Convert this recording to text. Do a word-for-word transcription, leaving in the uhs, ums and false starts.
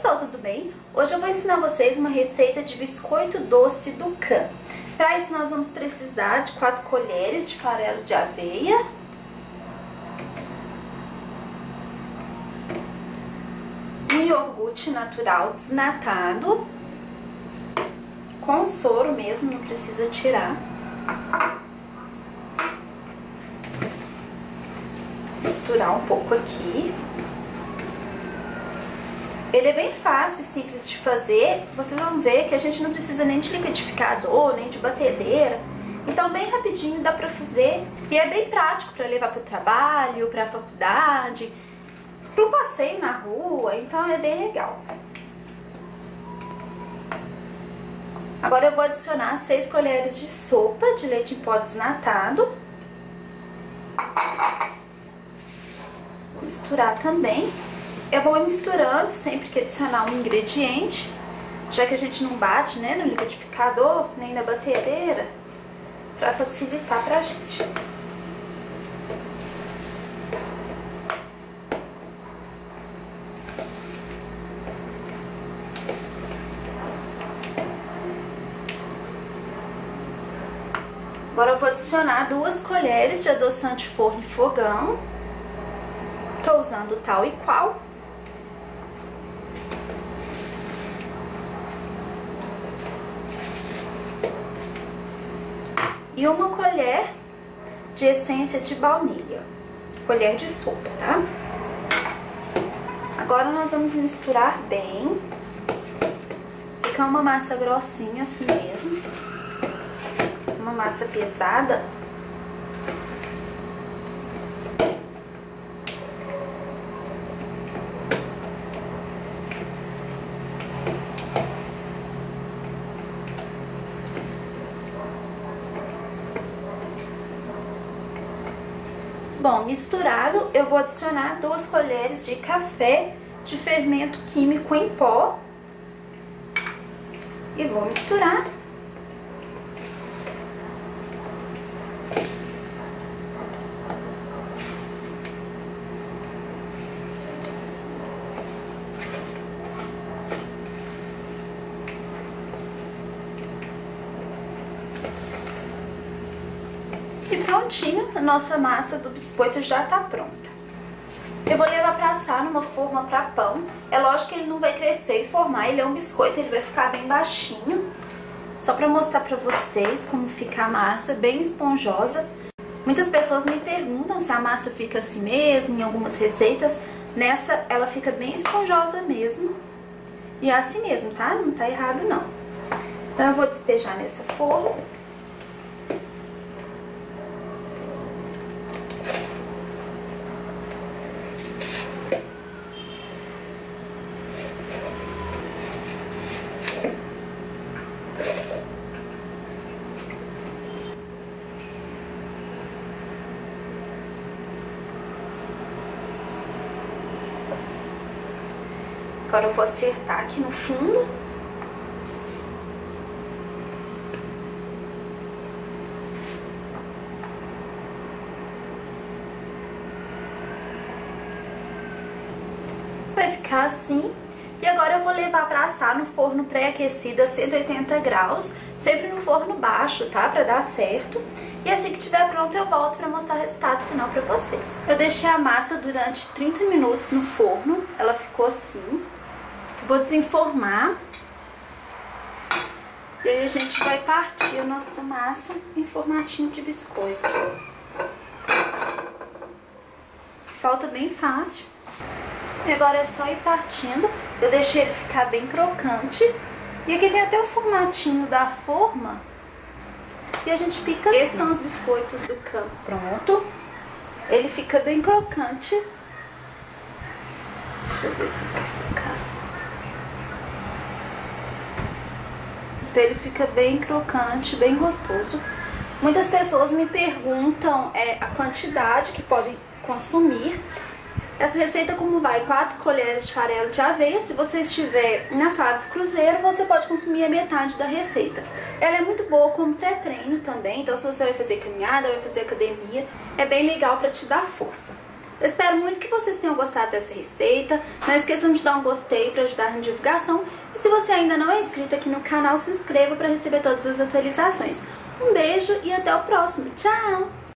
pessoal, tudo bem? Hoje eu vou ensinar vocês uma receita de biscoito doce do Can. Para isso nós vamos precisar de quatro colheres de farelo de aveia, um iogurte natural desnatado, com soro mesmo, não precisa tirar. Misturar um pouco aqui. Ele é bem fácil e simples de fazer. Vocês vão ver que a gente não precisa nem de liquidificador, nem de batedeira. Então bem rapidinho dá pra fazer. E é bem prático para levar pro trabalho, pra faculdade, para um passeio na rua. Então é bem legal. Agora eu vou adicionar seis colheres de sopa de leite em pó desnatado. Vou misturar também. É bom ir misturando sempre que adicionar um ingrediente, já que a gente não bate, né, no liquidificador, nem na batedeira, para facilitar pra gente. Agora eu vou adicionar duas colheres de adoçante forno e fogão. Tô usando tal e qual. E uma colher de essência de baunilha, colher de sopa, tá? Agora nós vamos misturar bem. Fica uma massa grossinha assim mesmo. Uma massa pesada. Bom, misturado, eu vou adicionar duas colheres de café de fermento químico em pó e vou misturar. E prontinho, a nossa massa do biscoito já tá pronta. Eu vou levar pra assar numa forma pra pão. É lógico que ele não vai crescer e formar, ele é um biscoito, ele vai ficar bem baixinho. Só pra mostrar pra vocês como fica a massa, bem esponjosa. Muitas pessoas me perguntam se a massa fica assim mesmo, em algumas receitas. Nessa, ela fica bem esponjosa mesmo. E é assim mesmo, tá? Não tá errado não. Então eu vou despejar nessa forma. Agora eu vou acertar aqui no fundo. Vai ficar assim. E agora eu vou levar para assar no forno pré-aquecido a cento e oitenta graus, sempre no forno baixo, tá? Para dar certo. E assim que estiver pronto eu volto para mostrar o resultado final para vocês. Eu deixei a massa durante trinta minutos no forno, ela ficou assim. Vou desenformar. E aí a gente vai partir a nossa massa em formatinho de biscoito. Solta bem fácil. E agora é só ir partindo. Eu deixei ele ficar bem crocante. E aqui tem até o formatinho da forma. E a gente pica assim. Esses são os biscoitos do Can. Pronto. Ele fica bem crocante. Deixa eu ver se vai ficar. Então ele fica bem crocante, bem gostoso. Muitas pessoas me perguntam é, a quantidade que podem consumir. Essa receita como vai? quatro colheres de farelo de aveia. Se você estiver na fase cruzeiro, você pode consumir a metade da receita. Ela é muito boa como pré-treino também. Então se você vai fazer caminhada, vai fazer academia, é bem legal para te dar força. Eu espero muito que vocês tenham gostado dessa receita. Não esqueçam de dar um gostei para ajudar na divulgação. E se você ainda não é inscrito aqui no canal, se inscreva para receber todas as atualizações. Um beijo e até o próximo. Tchau!